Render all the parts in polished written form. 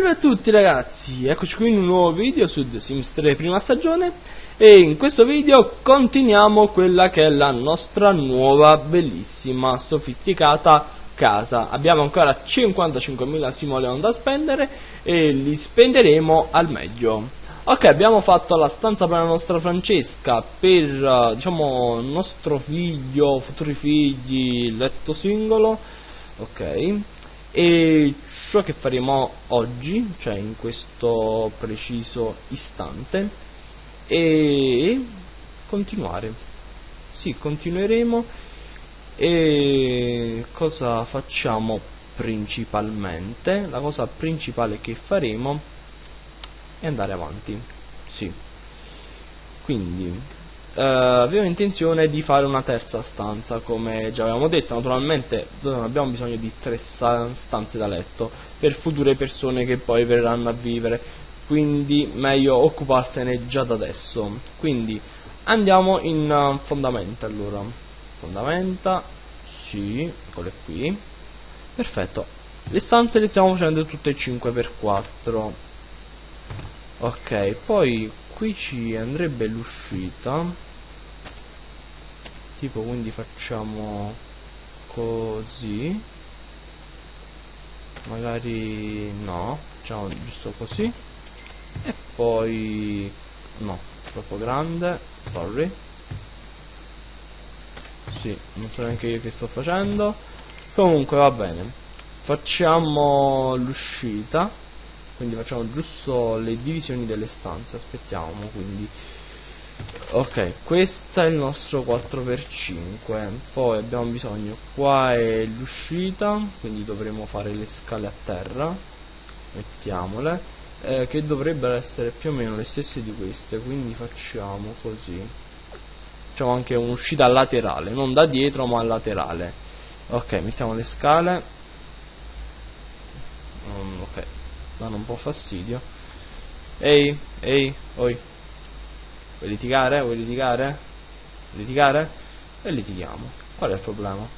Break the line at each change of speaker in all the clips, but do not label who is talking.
Salve a tutti ragazzi, eccoci qui in un nuovo video su The Sims 3 prima stagione e in questo video continuiamo quella che è la nostra nuova, bellissima, sofisticata casa. Abbiamo ancora 55.000 simoleon da spendere e li spenderemo al meglio. Ok, abbiamo fatto la stanza per la nostra Francesca, per diciamo nostro figlio, futuri figli, letto singolo. Ok. E ciò che faremo oggi, cioè in questo preciso istante, è continuare. Sì, continueremo. E cosa facciamo principalmente? La cosa principale che faremo è andare avanti. Sì. Quindi avevo intenzione di fare una terza stanza, come già avevamo detto. Naturalmente non abbiamo bisogno di 3 stanze da letto per future persone che poi verranno a vivere, quindi meglio occuparsene già da adesso. Quindi andiamo in fondamenta. Allora, fondamenta, sì, eccole qui. Perfetto, le stanze le stiamo facendo tutte 5x4. Ok, poi qui ci andrebbe l'uscita, tipo, quindi facciamo così, magari no, facciamo giusto così, e poi no, troppo grande, sorry, sì, non so neanche io che sto facendo. Comunque va bene, facciamo l'uscita, quindi facciamo giusto le divisioni delle stanze. Aspettiamo, quindi ok, questo è il nostro 4x5. Poi abbiamo bisogno, qua è l'uscita, quindi dovremo fare le scale a terra, mettiamole, che dovrebbero essere più o meno le stesse di queste, quindi facciamo così. Facciamo anche un'uscita laterale, non da dietro ma laterale. Ok, mettiamo le scale. Ok, danno un po' fastidio. Ehi, ehi, oi. Vuoi litigare? Vuoi litigare? Litigare? E litighiamo. Qual è il problema?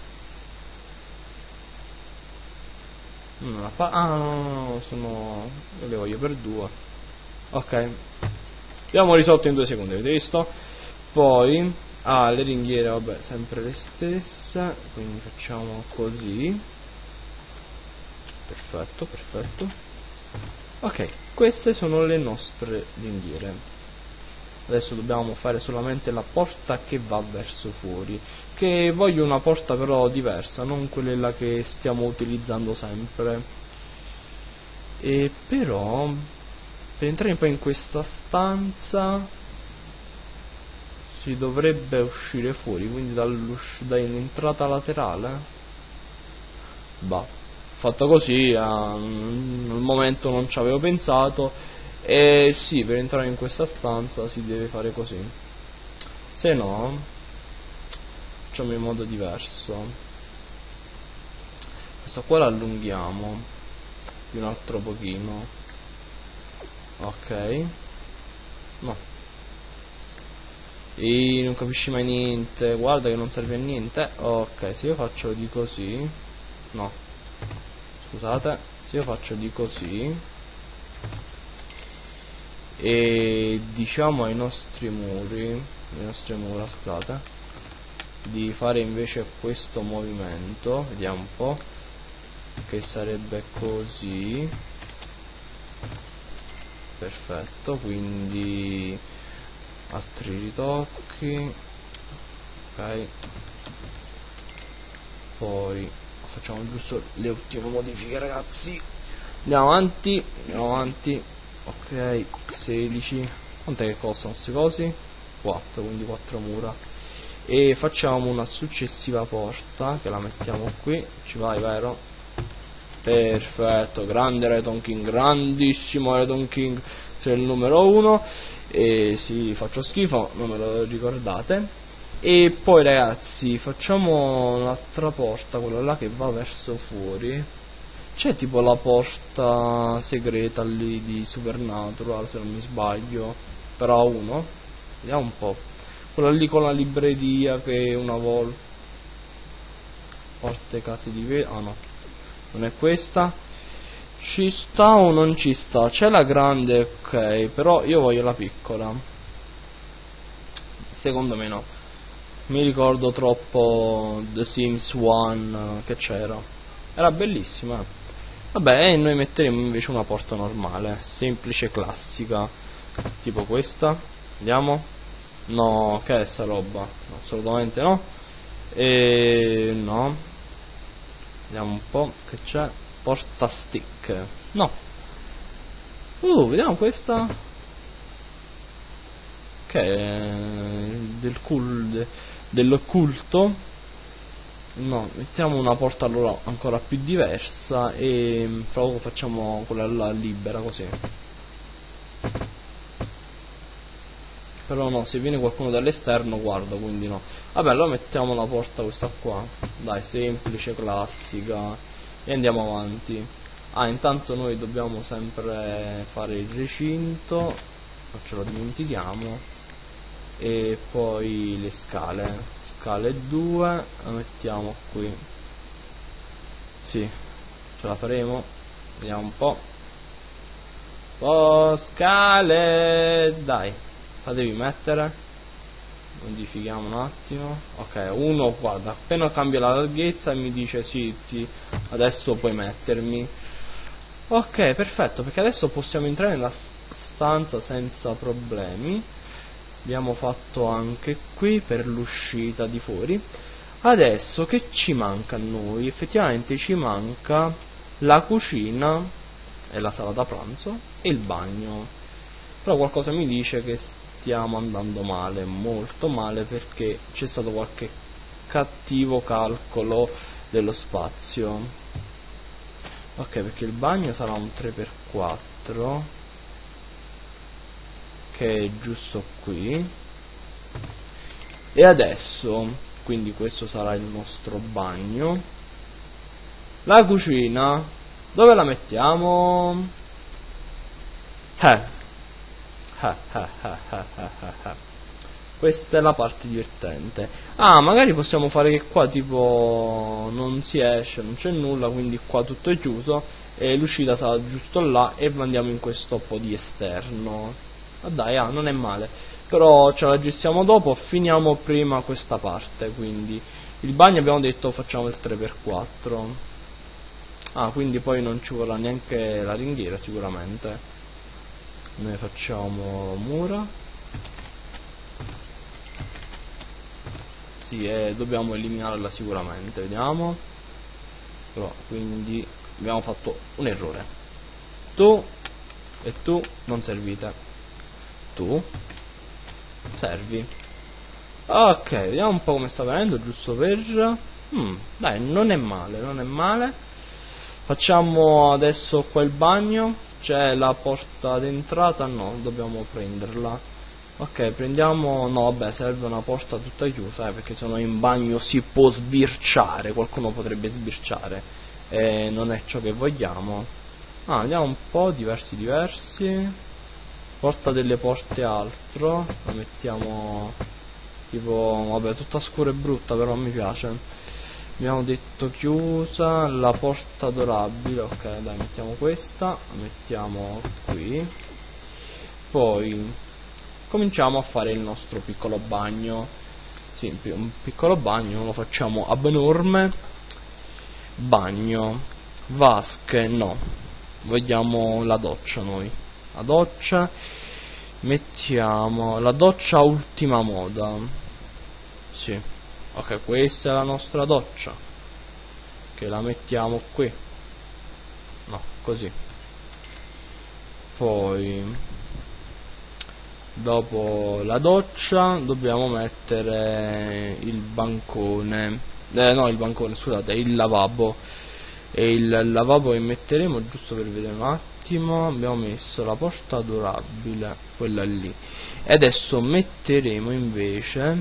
Ah, no, sono... Io le voglio per 2. Ok. Abbiamo risolto in 2 secondi, avete visto? Poi... Ah, le ringhiere, vabbè, sempre le stesse. Quindi facciamo così. Perfetto, perfetto. Ok, queste sono le nostre ringhiere. Adesso dobbiamo fare solamente la porta che va verso fuori, che voglio una porta però diversa, non quella che stiamo utilizzando sempre. E però per entrare poi in questa stanza si dovrebbe uscire fuori, quindi dall'entrata laterale. Bah, fatto così, al momento non ci avevo pensato. E sì, per entrare in questa stanza si deve fare così, se no facciamo in modo diverso. Questa qua la allunghiamo di un altro pochino. Ok, no, e non capisci mai niente, guarda che non serve a niente. Ok, se io faccio di così, no, scusate, se io faccio di così e diciamo ai nostri muri, le nostre mura, scusate, di fare invece questo movimento, vediamo un po', che sarebbe così. Perfetto, quindi altri ritocchi. Ok, poi facciamo giusto le ultime modifiche ragazzi. Andiamo avanti, andiamo avanti. Ok, 16. Quant'è che costano questi cosi? 4, quindi 4 mura. E facciamo una successiva porta che la mettiamo qui. Ci vai, vero? Perfetto, grande Redon King, grandissimo Redon King, sei il numero 1. E sì, faccio schifo, non me lo ricordate. E poi ragazzi facciamo un'altra porta, quella là che va verso fuori. C'è tipo la porta segreta lì di Supernatural, se non mi sbaglio, però uno, vediamo un po', quella lì con la libreria che una volta, porte case di vetro, ah no, non è questa. Ci sta o non ci sta? C'è la grande, ok, però io voglio la piccola. Secondo me no. Mi ricordo troppo The Sims 1 che c'era. Era bellissima. Vabbè, e noi metteremo invece una porta normale, semplice, classica, tipo questa. Vediamo. No, che è sta roba? No, assolutamente no. E no. Vediamo un po' che c'è. Porta stick. No. Vediamo questa. Che è dell'occulto. No, mettiamo una porta allora ancora più diversa e fra poco facciamo quella là libera così. Però no, se viene qualcuno dall'esterno guarda, quindi no. Vabbè, allora mettiamo la porta questa qua. Dai, semplice, classica. E andiamo avanti. Ah, intanto noi dobbiamo sempre fare il recinto. Non ce lo dimentichiamo. E poi le scale. Scale 2. La mettiamo qui. Sì, ce la faremo. Vediamo un po'. Oh, scale. Dai. La devi mettere. Modifichiamo un attimo. Ok, uno, guarda, appena cambia la larghezza mi dice sì, adesso puoi mettermi. Ok, perfetto, perché adesso possiamo entrare nella stanza senza problemi. Abbiamo fatto anche qui per l'uscita di fuori. Adesso che ci manca a noi? Effettivamente ci manca la cucina e la sala da pranzo e il bagno. Però qualcosa mi dice che stiamo andando male, molto male, perché c'è stato qualche cattivo calcolo dello spazio. Ok, perché il bagno sarà un 3x4 che è giusto qui. E adesso, quindi questo sarà il nostro bagno. La cucina dove la mettiamo? Questa è la parte divertente. Ah, magari possiamo fare che qua tipo non si esce, non c'è nulla, quindi qua tutto è chiuso e l'uscita sarà giusto là e andiamo in questo po' di esterno. Ah dai, non è male. Però ce la gestiamo dopo, finiamo prima questa parte, quindi il bagno abbiamo detto facciamo il 3x4. Ah, quindi poi non ci vorrà neanche la ringhiera sicuramente. Noi facciamo mura. Sì, dobbiamo eliminarla sicuramente, vediamo. Però, quindi abbiamo fatto un errore. Tu e tu non servite. Tu servi. Ok, vediamo un po' come sta venendo, giusto per... dai, non è male, non è male. Facciamo adesso qua il bagno. C'è la porta d'entrata? No, dobbiamo prenderla. Ok, prendiamo... no, vabbè, serve una porta tutta chiusa, perché se no in bagno si può sbirciare, qualcuno potrebbe sbirciare, e non è ciò che vogliamo. Ah, vediamo un po', diversi. Porta delle porte altro, la mettiamo tipo, vabbè, tutta scura e brutta, però mi piace. Abbiamo detto chiusa, la porta adorabile, ok, dai, mettiamo questa, la mettiamo qui. Poi cominciamo a fare il nostro piccolo bagno. Sì, un piccolo bagno, lo facciamo abnorme. Bagno, vasche, no, vogliamo la doccia noi. La doccia, mettiamo la doccia ultima moda. Sì, ok, questa è la nostra doccia, che la mettiamo qui. No, così. Poi dopo la doccia dobbiamo mettere il bancone, no, il bancone, scusate, il lavabo. E il lavabo che metteremo, giusto per vedere un attimo, abbiamo messo la porta adorabile, quella lì. E adesso metteremo invece,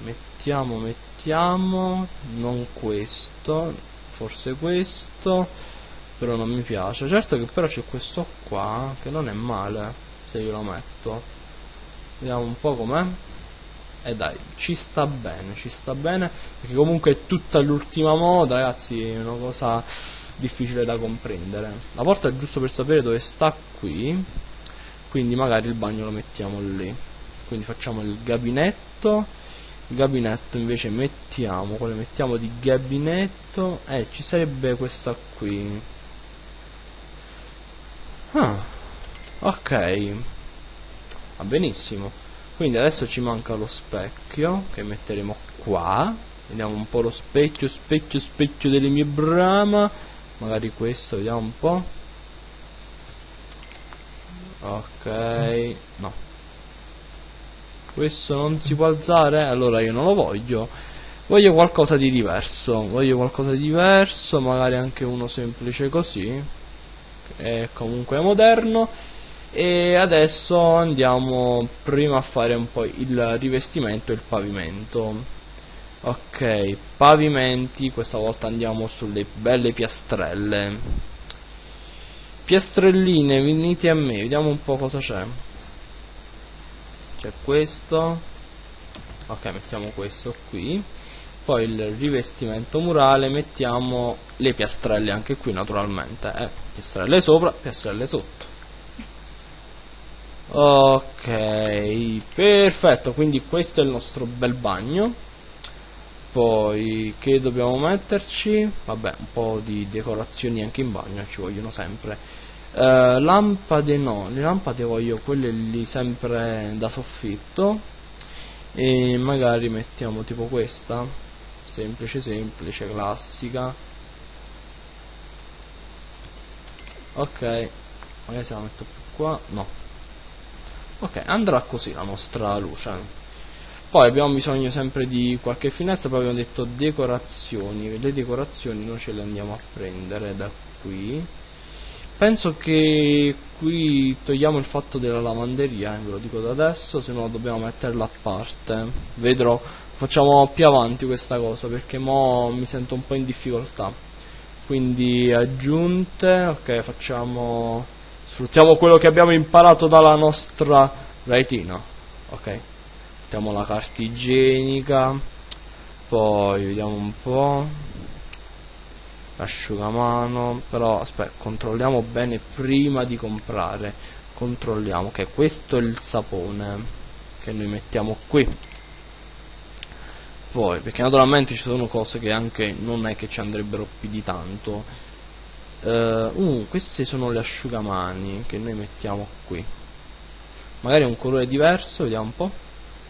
mettiamo non questo, forse questo, però non mi piace. Certo che però c'è questo qua che non è male se io lo metto. Vediamo un po' com'è. E dai, ci sta bene, perché comunque è tutta l'ultima moda, ragazzi, è una cosa difficile da comprendere. La porta è giusto per sapere dove sta qui, quindi magari il bagno lo mettiamo lì. Quindi facciamo il gabinetto. Il gabinetto invece mettiamo, quale mettiamo di gabinetto? Ci sarebbe questa qui. Ah, ok, va benissimo. Quindi adesso ci manca lo specchio che metteremo qua. Vediamo un po' lo specchio, specchio delle mie brama. Magari questo, vediamo un po'. Ok, no, questo non si può alzare, allora io non lo voglio. Voglio qualcosa di diverso. Magari anche uno semplice così, che è comunque moderno. E adesso andiamo prima a fare un po' il rivestimento e il pavimento. Ok, pavimenti, questa volta andiamo sulle belle piastrelle. Piastrelline, venite a me, vediamo un po' cosa c'è. C'è questo. Ok, mettiamo questo qui. Poi il rivestimento murale, mettiamo le piastrelle anche qui naturalmente. Piastrelle sopra, piastrelle sotto. Ok, perfetto, quindi questo è il nostro bel bagno. Poi che dobbiamo metterci? Vabbè, un po' di decorazioni anche in bagno ci vogliono sempre. Lampade no, le lampade voglio quelle lì sempre da soffitto. E magari mettiamo tipo questa, semplice, classica. Ok, magari se la metto più qua, no. Ok, andrà così la nostra luce. Poi abbiamo bisogno sempre di qualche finestra. Poi abbiamo detto decorazioni. Le decorazioni noi ce le andiamo a prendere da qui. Penso che qui togliamo il fatto della lavanderia, ve lo dico da adesso, se no dobbiamo metterla a parte. Vedrò, facciamo più avanti questa cosa perché mo mi sento un po' in difficoltà. Quindi aggiunte, ok, sfruttiamo quello che abbiamo imparato dalla nostra retina. Ok, mettiamo la carta igienica, poi vediamo un po'. Asciugamano, però aspetta, controlliamo bene prima di comprare. Controlliamo che questo è il sapone che noi mettiamo qui. Poi, perché naturalmente ci sono cose che anche non è che ci andrebbero più di tanto. Queste sono le asciugamani che noi mettiamo qui. Magari un colore diverso, vediamo un po'.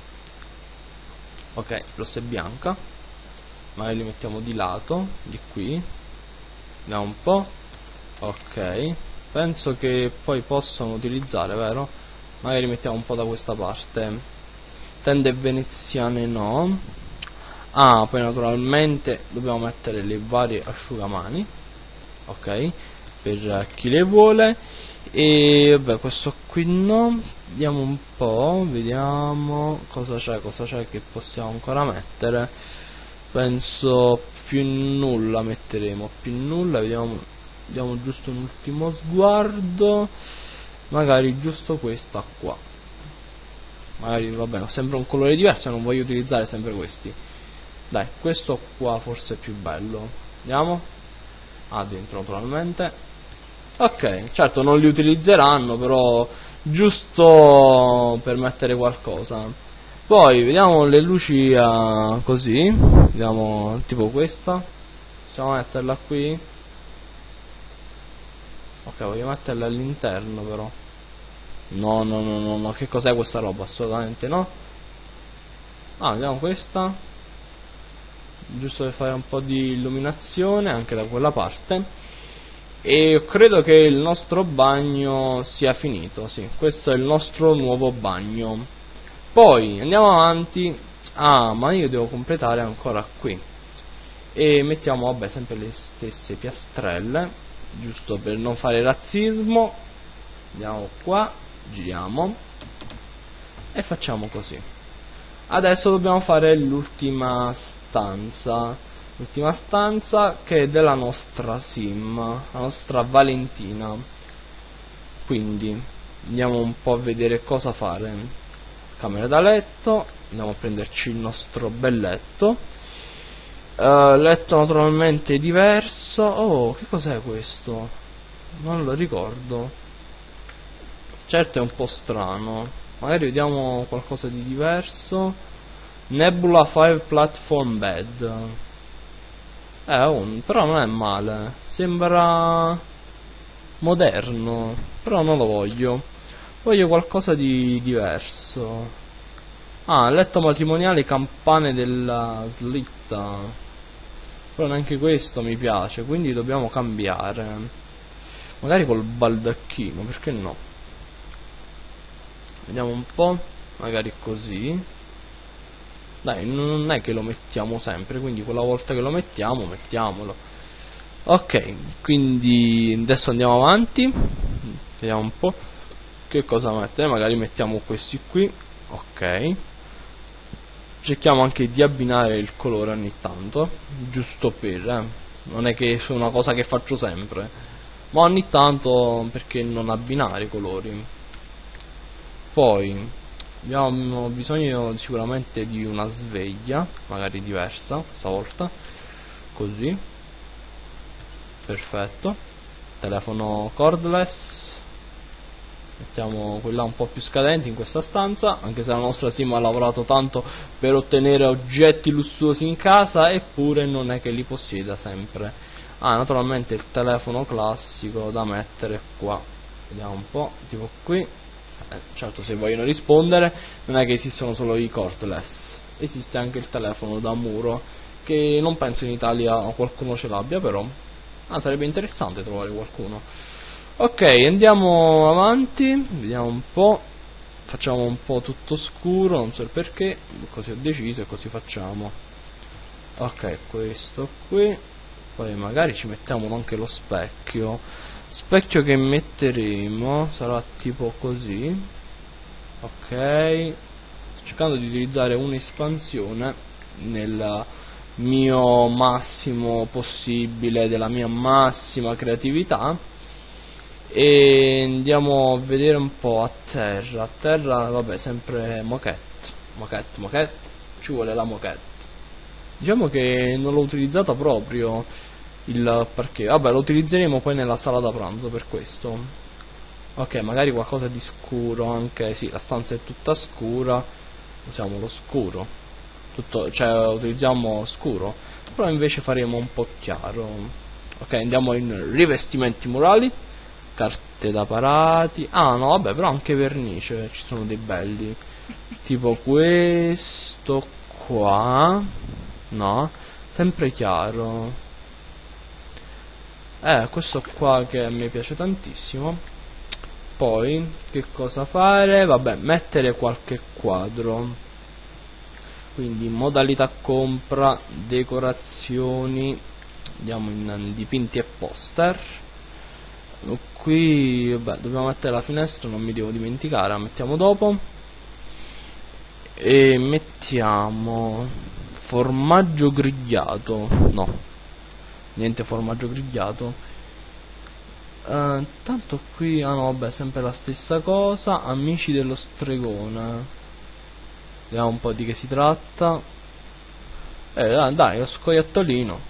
Ok, rossa e bianca. Magari li mettiamo di lato, di qui. Vediamo un po'. Ok, penso che poi possano utilizzare, vero? Magari mettiamo un po' da questa parte. Tende veneziane no. Poi naturalmente dobbiamo mettere le varie asciugamani. Ok, per chi le vuole. E vabbè, questo qui no. Vediamo un po', vediamo cosa c'è che possiamo ancora mettere. Penso più nulla metteremo, più nulla, vediamo, diamo giusto un ultimo sguardo, magari giusto questa qua, magari vabbè, sembra un colore diverso, non voglio utilizzare sempre questi, dai, questo qua forse è più bello, vediamo, dentro naturalmente, ok, certo non li utilizzeranno, però giusto per mettere qualcosa. Poi vediamo le luci così, vediamo tipo questa, possiamo metterla qui. Ok, voglio metterla all'interno però. No, che cos'è questa roba? Assolutamente no. Vediamo questa, giusto per fare un po' di illuminazione anche da quella parte. E credo che il nostro bagno sia finito, sì, questo è il nostro nuovo bagno. Poi andiamo avanti. Ma io devo completare ancora qui. E mettiamo, vabbè, sempre le stesse piastrelle, giusto per non fare razzismo. Andiamo qua, giriamo e facciamo così. Adesso dobbiamo fare l'ultima stanza. L'ultima stanza che è della nostra sim, la nostra Valentina. Quindi andiamo un po' a vedere cosa fare. Camera da letto, andiamo a prenderci il nostro bel letto. letto naturalmente diverso. Oh, che cos'è questo? Non lo ricordo. Certo è un po' strano. Magari vediamo qualcosa di diverso. Nebula 5 Platform Bed. Però non è male. Sembra moderno. Però non lo voglio. Voglio qualcosa di diverso. Ah, letto matrimoniale, campane della slitta. Però neanche questo mi piace, quindi dobbiamo cambiare. Magari col baldacchino, perché no? Vediamo un po'. Magari così. Dai, non è che lo mettiamo sempre, quindi quella volta che lo mettiamo, mettiamolo. Ok, quindi adesso andiamo avanti. Vediamo un po' che cosa mettere. Magari mettiamo questi qui. Ok. Cerchiamo anche di abbinare il colore ogni tanto, giusto per, non è che è una cosa che faccio sempre, ma ogni tanto perché non abbinare i colori. Poi abbiamo bisogno sicuramente di una sveglia, magari diversa stavolta, così, perfetto. Telefono cordless. Mettiamo quella un po' più scadente in questa stanza, anche se la nostra sim ha lavorato tanto per ottenere oggetti lussuosi in casa, eppure non è che li possieda sempre. Ah, naturalmente il telefono classico da mettere qua. Vediamo un po', tipo qui. Certo, se vogliono rispondere, non è che esistono solo i cordless, esiste anche il telefono da muro, che non penso in Italia qualcuno ce l'abbia, però sarebbe interessante trovare qualcuno. Ok, andiamo avanti, vediamo un po', facciamo un po' tutto scuro, non so il perché, così ho deciso e così facciamo. Ok, questo qui, poi magari ci mettiamo anche lo specchio. Specchio che metteremo sarà tipo così. Ok, sto cercando di utilizzare un'espansione nel mio massimo possibile, della mia massima creatività. E andiamo a vedere un po' a terra, vabbè, sempre moquette, ci vuole la moquette. Diciamo che non l'ho utilizzata proprio il parquet, vabbè, lo utilizzeremo poi nella sala da pranzo per questo. Ok, magari qualcosa di scuro anche, sì, la stanza è tutta scura, usiamo lo scuro, cioè utilizziamo scuro, però invece faremo un po' chiaro. Ok, andiamo in rivestimenti murali. Carte da parati. Ah no, vabbè, però anche vernice, ci sono dei belli. Tipo questo qua. No, sempre chiaro. Questo qua che a me piace tantissimo. Poi, che cosa fare? Vabbè, mettere qualche quadro. Quindi modalità compra, decorazioni. Andiamo in dipinti e poster. Qui vabbè, dobbiamo mettere la finestra, non mi devo dimenticare, la mettiamo dopo. E mettiamo formaggio grigliato. No, niente formaggio grigliato. Tanto qui, ah no, vabbè, sempre la stessa cosa. Amici dello stregone. Vediamo un po' di che si tratta. Dai, lo scoiattolino.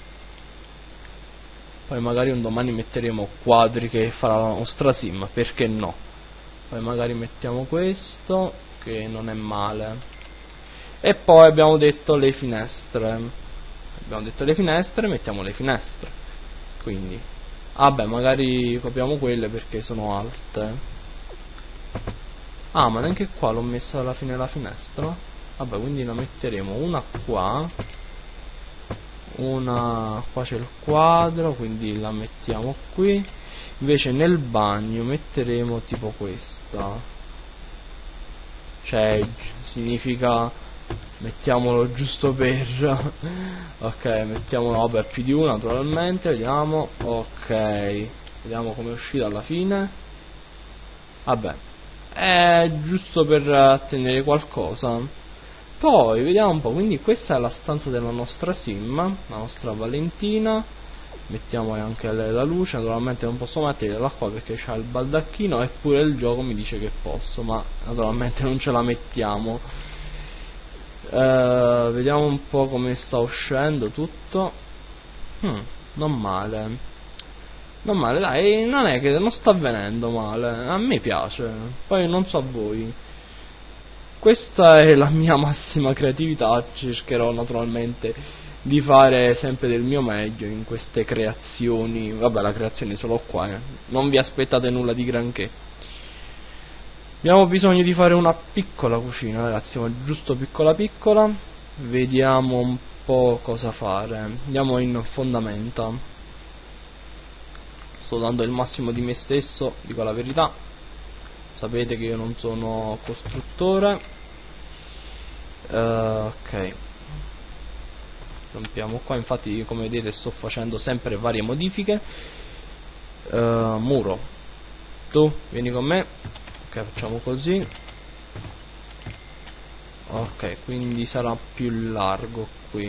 Poi magari un domani metteremo quadri che farà la nostra sim, perché no? Poi magari mettiamo questo, che non è male. E poi abbiamo detto le finestre. Mettiamo le finestre. Quindi, vabbè, magari copiamo quelle perché sono alte. Ah, ma neanche qua l'ho messa alla fine la finestra. Vabbè, quindi la metteremo una qua. Una qua, c'è il quadro, quindi la mettiamo qui. Invece nel bagno metteremo tipo questa, cioè significa mettiamolo giusto per ok, mettiamolo, vabbè, più di una naturalmente. Vediamo, ok, vediamo come è uscita alla fine. Vabbè, è giusto per tenere qualcosa. Poi vediamo un po', quindi questa è la stanza della nostra sim, la nostra Valentina. Mettiamo anche la luce, naturalmente non posso metterla qua perché c'ha il baldacchino, eppure il gioco mi dice che posso, ma naturalmente non ce la mettiamo. Vediamo un po' come sta uscendo tutto. Non male. Non male, dai, non è che non sta venendo male. A me piace. Poi non so a voi. Questa è la mia massima creatività. Cercherò naturalmente di fare sempre del mio meglio in queste creazioni. Vabbè, la creazione solo qua, non vi aspettate nulla di granché. Abbiamo bisogno di fare una piccola cucina, ragazzi, ma giusto piccola piccola. Vediamo un po' cosa fare. Andiamo in fondamenta. Sto dando il massimo di me stesso, dico la verità. Sapete che io non sono costruttore. Ok. Rompiamo qua, infatti come vedete sto facendo sempre varie modifiche. Muro. Tu, vieni con me. Ok, facciamo così. Ok, quindi sarà più largo qui.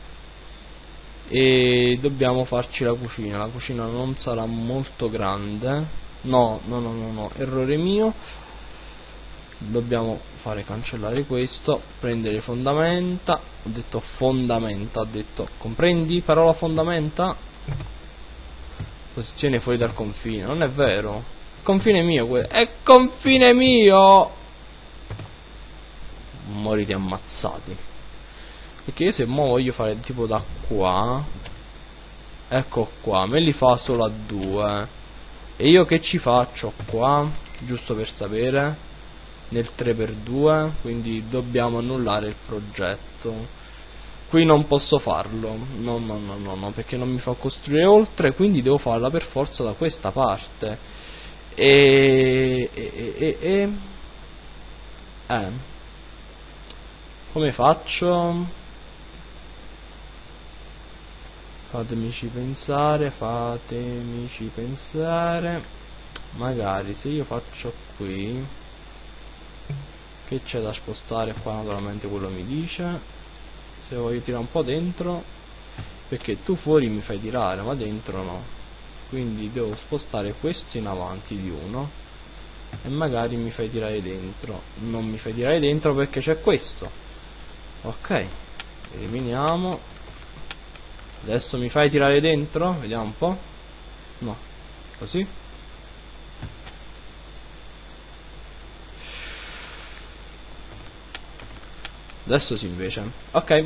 E dobbiamo farci la cucina non sarà molto grande. No, errore mio. Dobbiamo fare cancellare questo, prendere le fondamenta. Ho detto fondamenta, ho detto comprendi parola fondamenta? Posizione fuori dal confine, non è vero. Il confine è mio, è confine mio. Morite ammazzati. Perché io se mo voglio fare tipo da qua, ecco qua, me li fa solo a 2. E io che ci faccio qua? Giusto per sapere. Nel 3x2, quindi dobbiamo annullare il progetto. Qui non posso farlo. No, perché non mi fa costruire oltre, quindi devo farla per forza da questa parte. Come faccio? Fatemici pensare. Magari se io faccio qui, che c'è da spostare qua, naturalmente quello mi dice. Se voglio tirare un po' dentro, perché tu fuori mi fai tirare ma dentro no, quindi devo spostare questo in avanti di uno e magari mi fai tirare dentro. Non mi fai tirare dentro perché c'è questo. Ok, eliminiamo. Adesso mi fai tirare dentro, vediamo un po'. No, così. Adesso sì invece. Ok.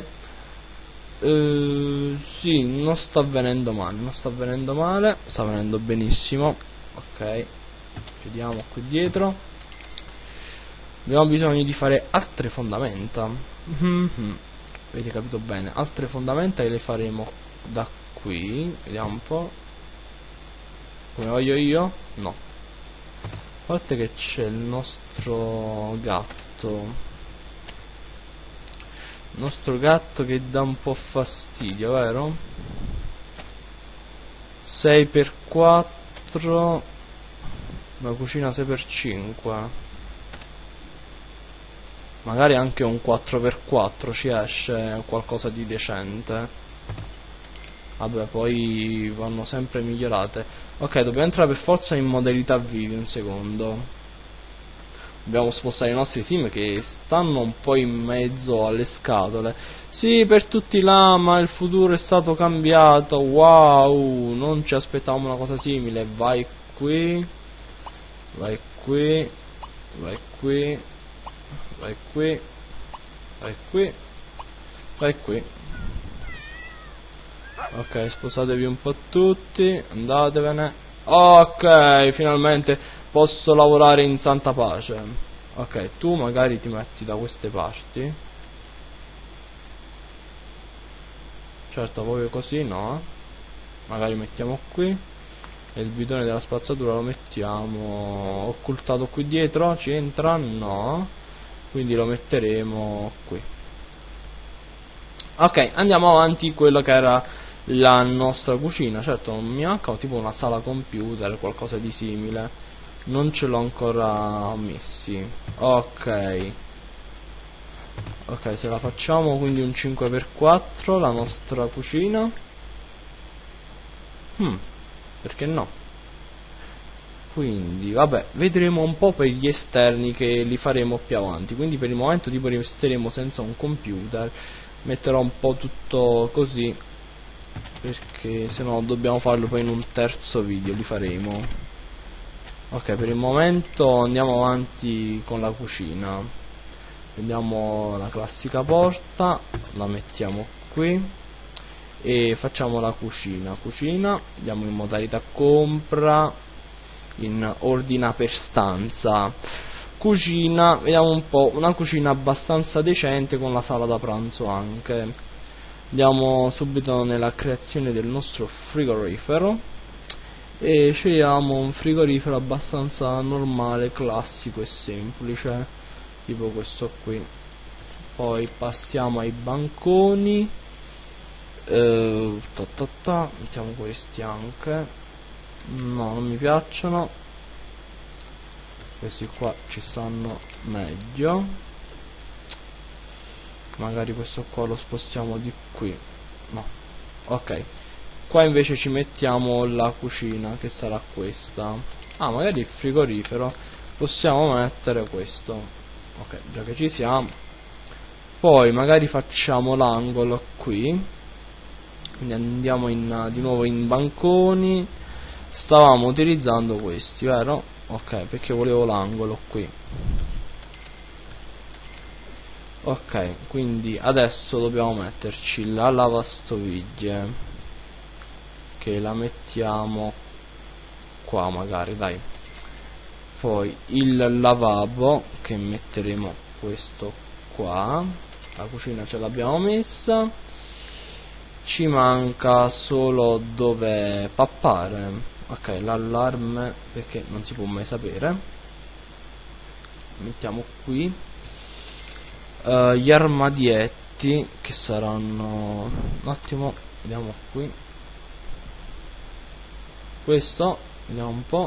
Sì, non sta avvenendo male, sta venendo benissimo. Ok, chiudiamo qui dietro. Abbiamo bisogno di fare altre fondamenta. Avete capito bene, altre fondamenta e le faremo da qui. Vediamo un po'. Come voglio io? No. A parte che c'è il nostro gatto. Il nostro gatto che dà un po' fastidio, vero? 6x4. Una cucina 6x5. Magari anche un 4x4 ci esce qualcosa di decente. Vabbè, poi vanno sempre migliorate. Ok, dobbiamo entrare per forza in modalità video un secondo. Dobbiamo spostare i nostri sim che stanno un po' in mezzo alle scatole. Sì, per tutti là, ma il futuro è stato cambiato. Wow, non ci aspettavamo una cosa simile. Vai qui. Vai qui. Vai qui. Vai qui. Vai qui. Vai qui. Ok, spostatevi un po' tutti. Andatevene. Ok, finalmente posso lavorare in santa pace. Ok, tu magari ti metti da queste parti. Certo, proprio così no. Magari mettiamo qui. E il bidone della spazzatura lo mettiamo occultato qui dietro. Ci entra? No. Quindi lo metteremo qui. Ok, andiamo avanti. Quello che era la nostra cucina. Certo, mi manca tipo una sala computer, qualcosa di simile. Non ce l'ho ancora messi. Ok. Ok, se la facciamo quindi un 5x4 la nostra cucina. Perché no? quindi vabbè, vedremo un po' per gli esterni che li faremo più avanti. Quindi per il momento tipo resteremo senza un computer, metterò un po' tutto così, perché se no dobbiamo farlo poi in un terzo video, li faremo. Ok, per il momento andiamo avanti con la cucina. Prendiamo la classica porta, la mettiamo qui e facciamo la cucina. Andiamo in modalità compra, in ordina per stanza. Cucina, vediamo un po', una cucina abbastanza decente con la sala da pranzo anche. Andiamo subito nella creazione del nostro frigorifero e scegliamo un frigorifero abbastanza normale, classico e semplice, tipo questo qui. Poi passiamo ai banconi, mettiamo questi anche. No, non mi piacciono, questi qua ci stanno meglio. Magari questo qua lo spostiamo di qui. No, ok, qua invece ci mettiamo la cucina, che sarà questa. Ah, magari il frigorifero possiamo mettere questo. Ok, già che ci siamo. Poi magari facciamo l'angolo qui, quindi andiamo di nuovo in banconi. Stavamo utilizzando questi, vero? Ok, perché volevo l'angolo qui. Ok, quindi adesso dobbiamo metterci la lavastoviglie, che la mettiamo qua magari, dai. Poi il lavabo, che metteremo questo qua. La cucina ce l'abbiamo messa, ci manca solo dove pappare. Ok, l'allarme, perché non si può mai sapere. Mettiamo qui. Gli armadietti, che saranno, un attimo, vediamo qui. Questo, vediamo un po'.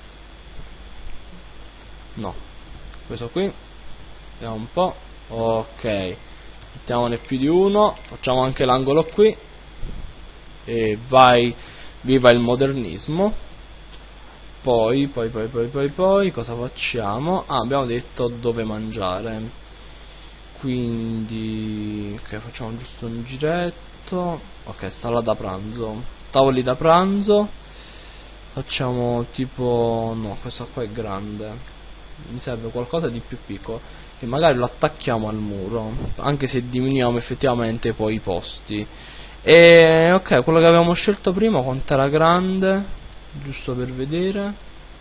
No, questo qui, vediamo un po'. Ok, mettiamone più di uno, facciamo anche l'angolo qui e vai, viva il modernismo. Poi cosa facciamo? Ah, abbiamo detto dove mangiare, quindi ok, facciamo giusto un giretto. Ok, sala da pranzo, tavoli da pranzo, facciamo tipo, no, questa qua è grande, mi serve qualcosa di più piccolo, che magari lo attacchiamo al muro, anche se diminuiamo effettivamente poi i posti. E ok, quello che avevamo scelto prima quanto era grande, giusto per vedere.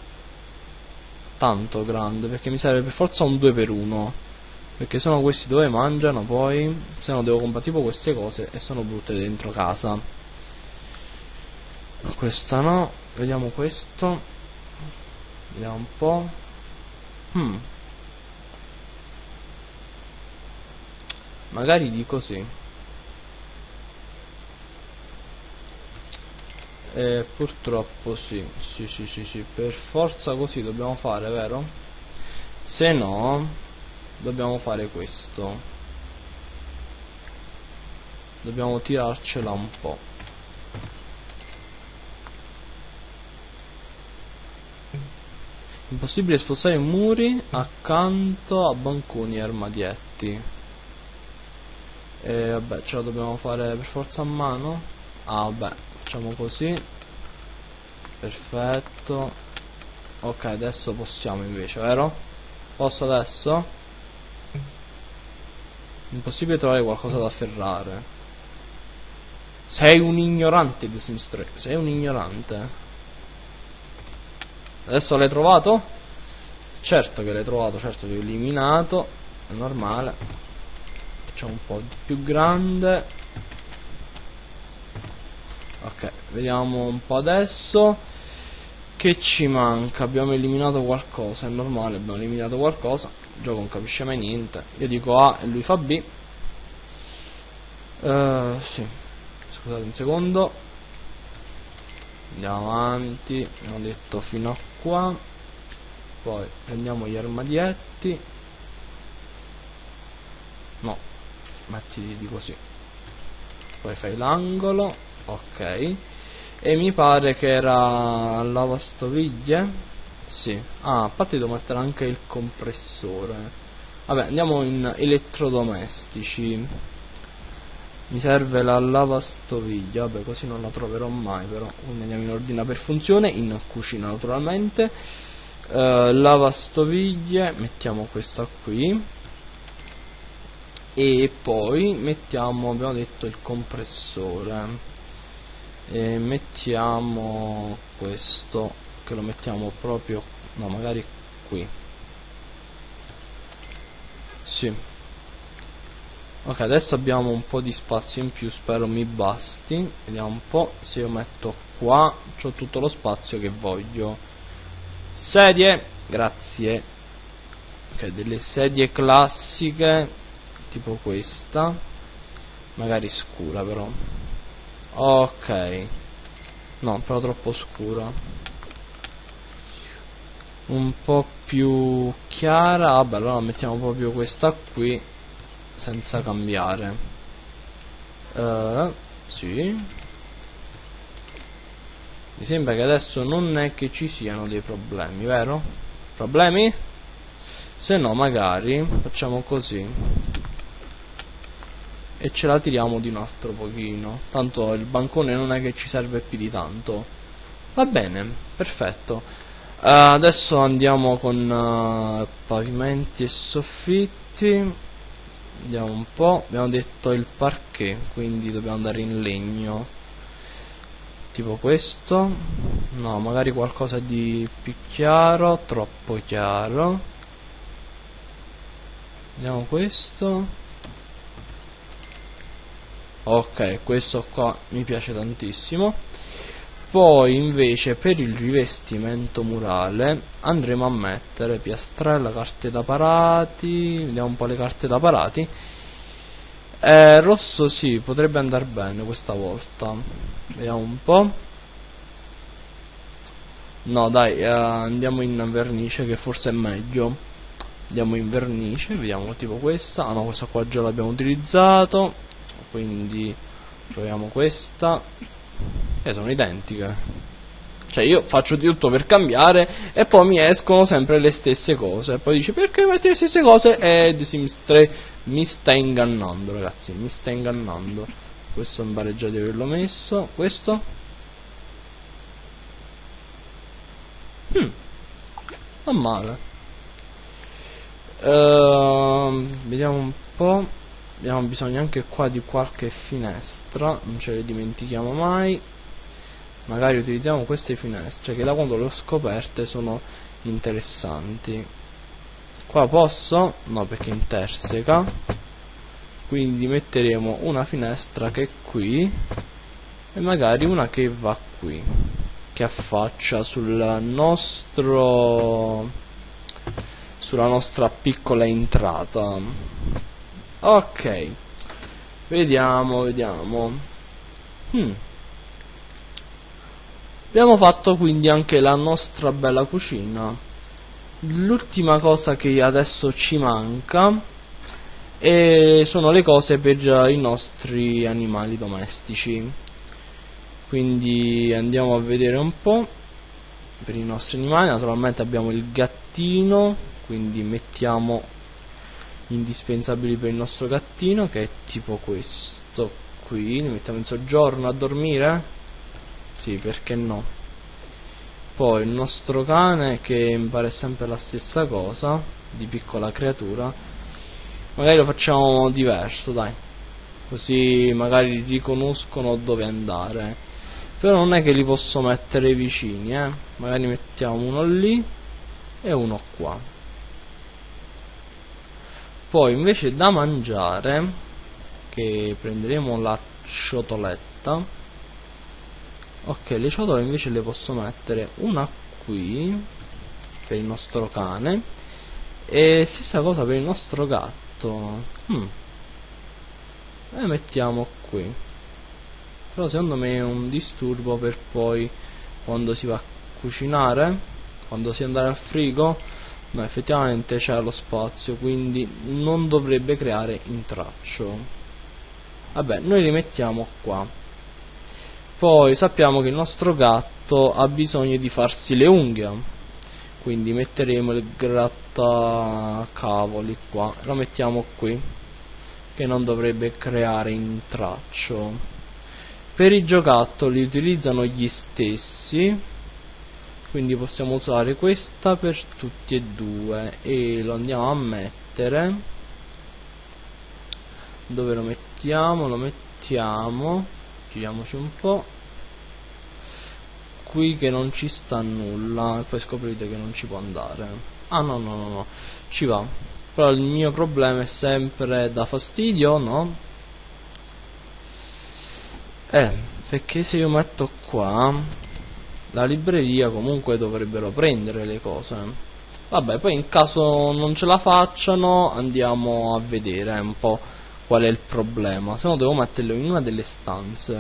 Tanto grande, perché mi serve per forza un 2x1, perché sono questi dove mangiano poi, se no devo comprare tipo queste cose e sono brutte dentro casa. Questa no, vediamo questo, vediamo un po'. Magari di così. Purtroppo sì, sì, per forza così dobbiamo fare, vero? Se no dobbiamo fare questo, dobbiamo tirarcela un po'. Impossibile spostare i muri accanto a banconi e armadietti. E vabbè, ce la dobbiamo fare per forza a mano. Ah vabbè, facciamo così. Perfetto. Ok, adesso possiamo invece, vero? Posso adesso? Impossibile trovare qualcosa da afferrare. Sei un ignorante di Sims 3. Sei un ignorante. Adesso l'hai trovato? Certo che l'hai trovato, certo che l'ho eliminato. È normale. Facciamo un po' più grande. Ok, vediamo un po' adesso. Che ci manca? Abbiamo eliminato qualcosa, è normale, abbiamo eliminato qualcosa. Il gioco non capisce mai niente. Io dico A e lui fa B. Sì. Scusate un secondo. Andiamo avanti. Abbiamo detto fino a qua. Poi prendiamo gli armadietti. No, mettiti di così. Poi fai l'angolo. Ok. E mi pare che era lavastoviglie. Sì. Ah, a parte devo mettere anche il compressore. Vabbè, andiamo in elettrodomestici. Mi serve la lavastoviglie. Vabbè, così non la troverò mai, però. Quindi andiamo in ordine per funzione, in cucina naturalmente. Lavastoviglie, mettiamo questa qui. E poi mettiamo, abbiamo detto, il compressore. E mettiamo questo, che lo mettiamo proprio, no, magari qui. Sì. Ok, adesso abbiamo un po' di spazio in più, spero mi basti. Vediamo un po', se io metto qua c'ho tutto lo spazio che voglio. Sedie, grazie. Ok, delle sedie classiche, tipo questa, magari scura però. Ok, no, però troppo scura. Un po' più chiara, vabbè, allora mettiamo proprio questa qui senza cambiare. Sì. Mi sembra che adesso non è che ci siano dei problemi, vero? Problemi? Se no magari facciamo così e ce la tiriamo di un altro pochino. Tanto il bancone non è che ci serve più di tanto. Va bene, perfetto. Adesso andiamo con pavimenti e soffitti. Vediamo un po'. Abbiamo detto il parquet, quindi dobbiamo andare in legno. Tipo questo. No, magari qualcosa di più chiaro. Troppo chiaro. Vediamo questo. Ok, questo qua mi piace tantissimo. Poi invece per il rivestimento murale andremo a mettere piastrella, carte da parati. Vediamo un po' le carte da parati. Rosso sì, potrebbe andare bene questa volta. Vediamo un po'. No dai, andiamo in vernice che forse è meglio. Andiamo in vernice, vediamo tipo questa. Ah no, questa qua già l'abbiamo utilizzato, quindi proviamo questa. Sono identiche. Cioè io faccio di tutto per cambiare e poi mi escono sempre le stesse cose. E poi dici perché metti le stesse cose? E The Sims 3 mi sta ingannando, ragazzi, mi sta ingannando. Questo mi pare già di averlo messo. Questo? Non male. Vediamo un po'. Abbiamo bisogno anche qua di qualche finestra, non ce le dimentichiamo mai. Magari utilizziamo queste finestre che da quando le ho scoperte sono interessanti. Qua posso? No, perché interseca. Quindi metteremo una finestra che è qui e magari una che va qui, che affaccia sulla nostra piccola entrata. Ok, vediamo. Abbiamo fatto quindi anche la nostra bella cucina. L'ultima cosa che adesso ci manca sono le cose per i nostri animali domestici. Quindi andiamo a vedere un po' per i nostri animali. Naturalmente abbiamo il gattino, quindi mettiamo indispensabili per il nostro gattino, che è tipo questo qui. Li mettiamo in soggiorno a dormire? Sì, perché no. Poi il nostro cane, che mi pare sempre la stessa cosa, di piccola creatura. Magari lo facciamo diverso, dai, così magari riconoscono dove andare. Però non è che li posso mettere vicini, magari mettiamo uno lì e uno qua. Poi invece da mangiare, che prenderemo la ciotoletta. Ok, le ciotole invece le posso mettere una qui per il nostro cane e stessa cosa per il nostro gatto. E mettiamo qui. Però secondo me è un disturbo per poi quando si va a cucinare, quando si andrà al frigo. No, effettivamente c'è lo spazio, quindi non dovrebbe creare intraccio. Vabbè, noi li mettiamo qua. Poi sappiamo che il nostro gatto ha bisogno di farsi le unghie, quindi metteremo il grattacavoli qua, lo mettiamo qui, che non dovrebbe creare intraccio. Per i giocattoli utilizzano gli stessi, quindi possiamo usare questa per tutti e due, e lo andiamo a mettere. Dove lo mettiamo? Lo mettiamo, giriamoci un po', qui che non ci sta nulla, e poi scoprite che non ci può andare. Ah no no no no, ci va. Però il mio problema è sempre da fastidio, no? Perché se io metto qua, la libreria comunque dovrebbero prendere le cose. Vabbè, poi in caso non ce la facciano andiamo a vedere un po' qual è il problema. Se no devo metterlo in una delle stanze.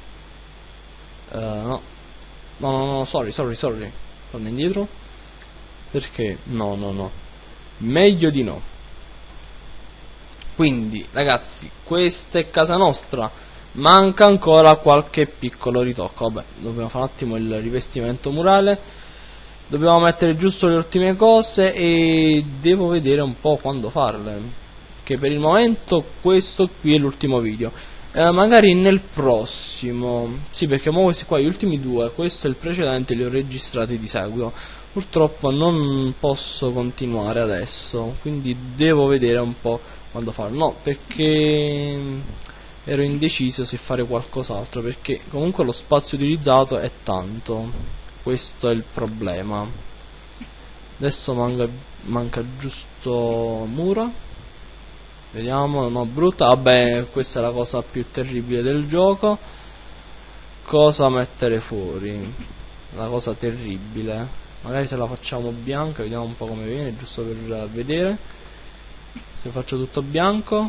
No. No, sorry. Torna indietro. Perché? No. Meglio di no. Quindi, ragazzi, questa è casa nostra. Manca ancora qualche piccolo ritocco. Vabbè, dobbiamo fare un attimo il rivestimento murale. Dobbiamo mettere giusto le ultime cose e devo vedere un po' quando farle. Che per il momento questo qui è l'ultimo video. Magari nel prossimo. Sì, perché mo questi qua, gli ultimi due, questo e il precedente, li ho registrati di seguito. Purtroppo non posso continuare adesso, quindi devo vedere un po' quando farlo. No, perché ero indeciso se fare qualcos'altro, perché comunque lo spazio utilizzato è tanto. Questo è il problema. Adesso manca giusto mura. Vediamo, no, brutta. Vabbè, questa è la cosa più terribile del gioco. Cosa mettere fuori? La cosa terribile. Magari se la facciamo bianca, vediamo un po' come viene, giusto per vedere. Se faccio tutto bianco.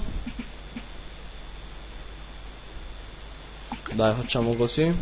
Dai, facciamo così.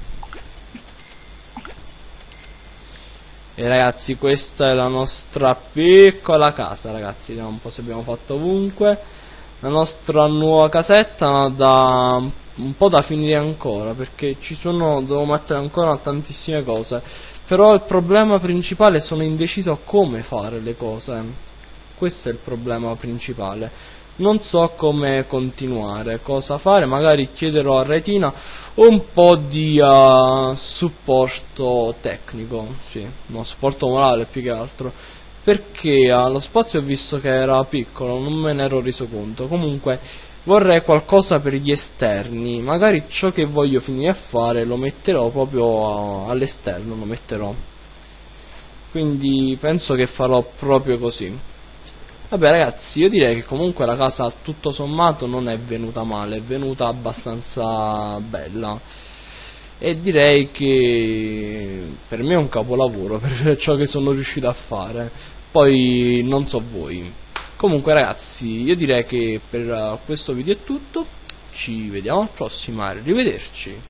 E ragazzi, questa è la nostra piccola casa, ragazzi. Vediamo un po' se abbiamo fatto ovunque. La nostra nuova casetta da un po' da finire ancora, perché devo mettere ancora tantissime cose. Però il problema principale, sono indeciso a come fare le cose. Questo è il problema principale. Non so come continuare, cosa fare. Magari chiederò a Retina un po' di supporto tecnico, sì, no, supporto morale più che altro, perché allo spazio ho visto che era piccolo, non me ne ero reso conto. Comunque vorrei qualcosa per gli esterni, magari ciò che voglio finire a fare lo metterò proprio all'esterno, lo metterò, quindi penso che farò proprio così. Vabbè ragazzi, io direi che comunque la casa tutto sommato non è venuta male, è venuta abbastanza bella, e direi che per me è un capolavoro per ciò che sono riuscito a fare. Poi non so voi. Comunque ragazzi, io direi che per questo video è tutto, ci vediamo al prossimo, arrivederci.